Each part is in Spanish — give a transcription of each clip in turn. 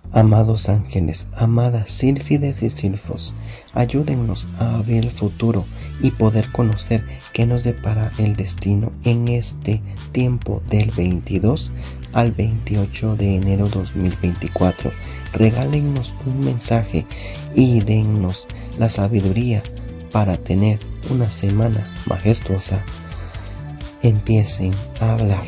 Amados ángeles, amadas sílfides y sílfos, ayúdennos a abrir el futuro y poder conocer qué nos depara el destino en este tiempo del 22 al 28 de enero 2024. Regálennos un mensaje y dennos la sabiduría para tener una semana majestuosa. Empiecen a hablar.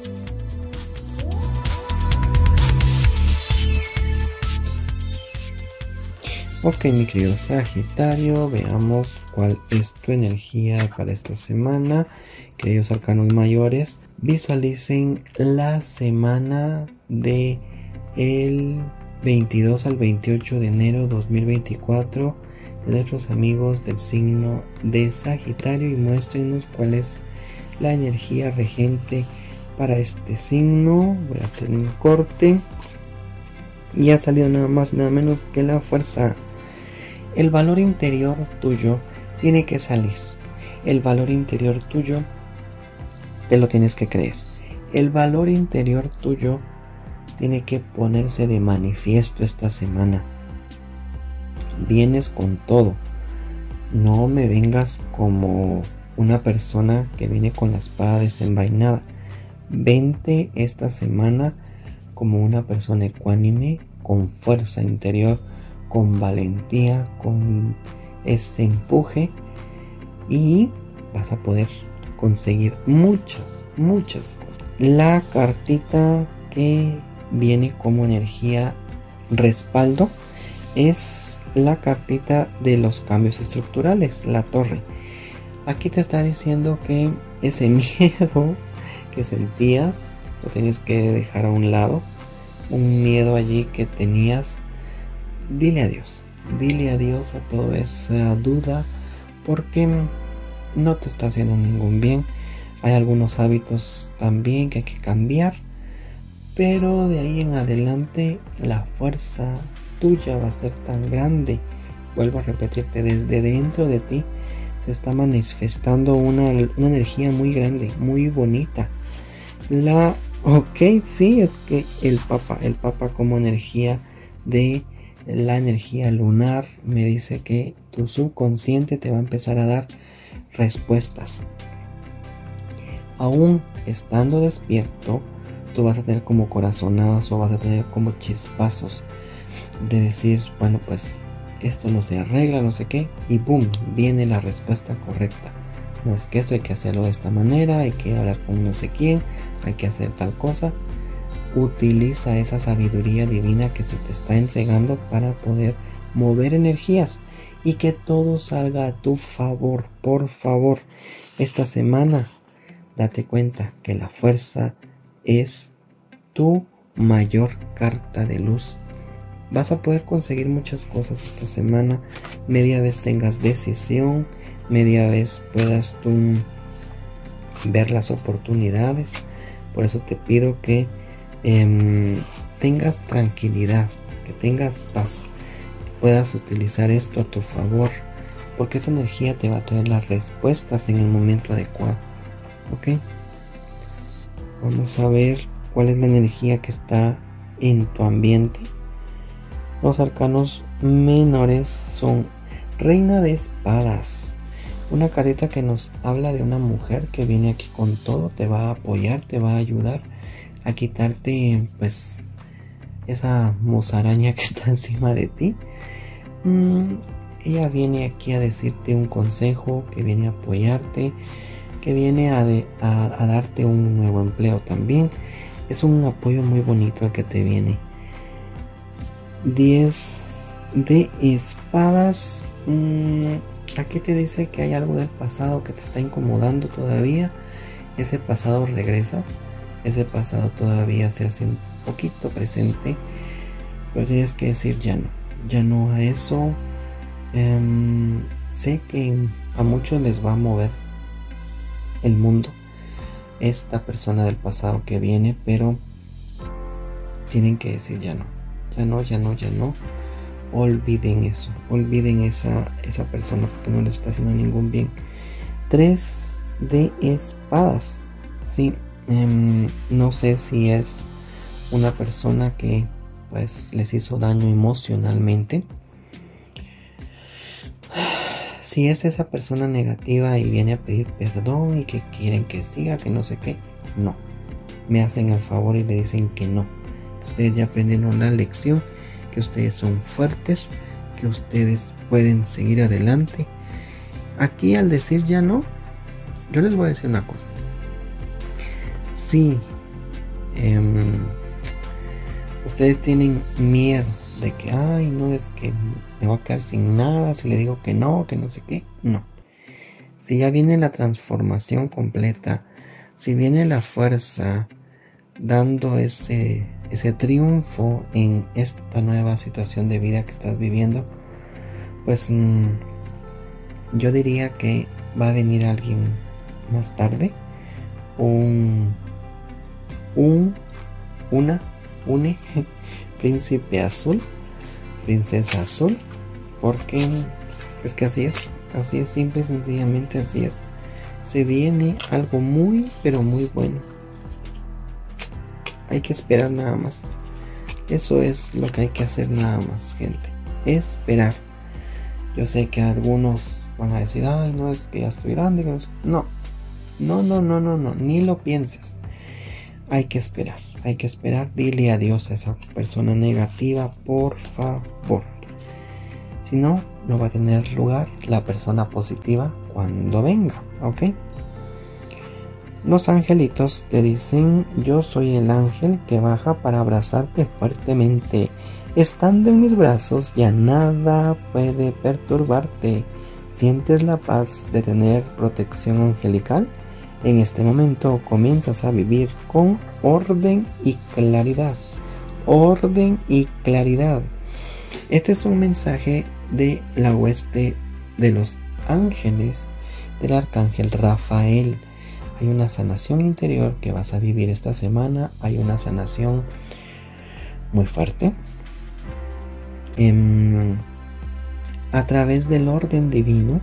Ok, mi querido Sagitario, veamos cuál es tu energía para esta semana. Queridos arcanos mayores, visualicen la semana de el 22 al 28 de enero 2024 de nuestros amigos del signo de Sagitario y muéstrenos cuál es la energía regente para este signo. Voy a hacer un corte y ha salido nada más nada menos que la fuerza. El valor interior tuyo tiene que salir. El valor interior tuyo te lo tienes que creer. El valor interior tuyo tiene que ponerse de manifiesto esta semana. Vienes con todo. No me vengas como una persona que viene con la espada desenvainada. Vente esta semana como una persona ecuánime, con fuerza interior, con valentía, con ese empuje, y vas a poder conseguir muchas cosas. La cartita que viene como energía respaldo es la cartita de los cambios estructurales, la torre. Aquí te está diciendo que ese miedo que sentías lo tienes que dejar a un lado, un miedo allí que tenías. Dile adiós a toda esa duda, porque no te está haciendo ningún bien. Hay algunos hábitos también que hay que cambiar, pero de ahí en adelante la fuerza tuya va a ser tan grande. Vuelvo a repetirte, desde dentro de ti se está manifestando una energía muy grande, muy bonita. Sí, es que el Papa como energía de la energía lunar me dice que tu subconsciente te va a empezar a dar respuestas. Aún estando despierto, tú vas a tener como corazonadas o vas a tener como chispazos de decir, bueno, pues esto no se arregla, no sé qué, y boom, viene la respuesta correcta. No, es que esto hay que hacerlo de esta manera, hay que hablar con no sé quién, hay que hacer tal cosa. Utiliza esa sabiduría divina que se te está entregando para poder mover energías y que todo salga a tu favor. Por favor, esta semana date cuenta que la fuerza es tu mayor carta de luz. Vas a poder conseguir muchas cosas esta semana. Media vez tengas decisión, media vez puedas tú ver las oportunidades. Por eso te pido que tengas tranquilidad, que tengas paz, puedas utilizar esto a tu favor, porque esta energía te va a traer las respuestas en el momento adecuado. Ok, vamos a ver cuál es la energía que está en tu ambiente. Los arcanos menores son Reina de Espadas, una carta que nos habla de una mujer que viene aquí con todo, te va a apoyar, te va a ayudar a quitarte pues esa musaraña que está encima de ti. Ella viene aquí a decirte un consejo, que viene a apoyarte, que viene a darte un nuevo empleo también. Es un apoyo muy bonito el que te viene. 10 de espadas. Aquí te dice que hay algo del pasado que te está incomodando todavía. Ese pasado regresa. Ese pasado todavía se hace un poquito presente, pero tienes que decir ya no a eso. Sé que a muchos les va a mover el mundo esta persona del pasado que viene, pero tienen que decir ya no. Olviden eso, olviden esa persona, porque no les está haciendo ningún bien. 3 de espadas. Sí, no sé si es una persona que pues les hizo daño emocionalmente. Si es esa persona negativa y viene a pedir perdón y que quieren que siga, que no sé qué, no. Me hacen el favor y le dicen que no. Que ustedes ya aprendieron la lección, que ustedes son fuertes, que ustedes pueden seguir adelante. Aquí al decir ya no, yo les voy a decir una cosa. Si ustedes tienen miedo de que, ay, no, es que me voy a quedar sin nada si le digo que no sé qué, no. Si ya viene la transformación completa, si viene la fuerza dando ese triunfo en esta nueva situación de vida que estás viviendo, pues yo diría que va a venir alguien más tarde, una príncipe azul, princesa azul, porque es que así es, simple y sencillamente así es. Se viene algo muy, pero muy bueno. Hay que esperar nada más. Eso es lo que hay que hacer nada más, gente. Esperar. Yo sé que algunos van a decir, ay, no, es que ya estoy grande. No, ni lo pienses. Hay que esperar. Dile adiós a esa persona negativa, por favor. Si no, no va a tener lugar la persona positiva cuando venga, ¿ok? Los angelitos te dicen, yo soy el ángel que baja para abrazarte fuertemente. Estando en mis brazos ya nada puede perturbarte. ¿Sientes la paz de tener protección angelical? En este momento comienzas a vivir con orden y claridad. Orden y claridad. Este es un mensaje de la hueste de los ángeles del arcángel Rafael. Hay una sanación interior que vas a vivir esta semana. Hay una sanación muy fuerte. A través del orden divino,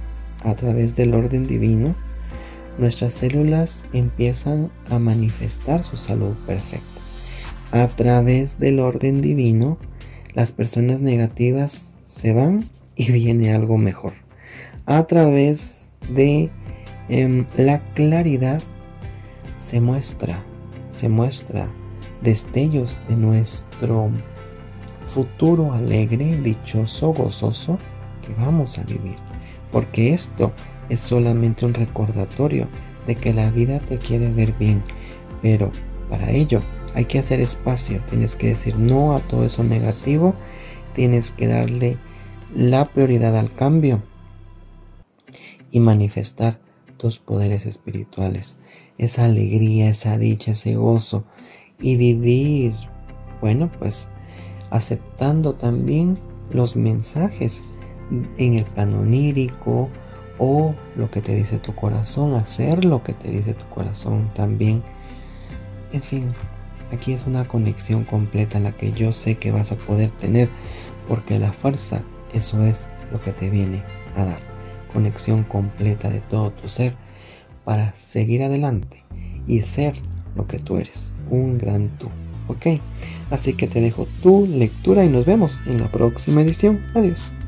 nuestras células empiezan a manifestar su salud perfecta. A través del orden divino, las personas negativas se van y viene algo mejor. A través de la claridad se muestra destellos de nuestro futuro alegre, dichoso, gozoso que vamos a vivir, porque esto es solamente un recordatorio de que la vida te quiere ver bien, pero para ello hay que hacer espacio. Tienes que decir no a todo eso negativo, tienes que darle la prioridad al cambio y manifestar tus poderes espirituales, esa alegría, esa dicha, ese gozo, y vivir, bueno, pues aceptando también los mensajes en el plano onírico o lo que te dice tu corazón, hacer lo que te dice tu corazón también. En fin, aquí es una conexión completa la que yo sé que vas a poder tener, porque la fuerza, eso es lo que te viene a dar. Conexión completa de todo tu ser para seguir adelante y ser lo que tú eres, un gran tú, ¿ok? Así que te dejo tu lectura y nos vemos en la próxima edición. Adiós.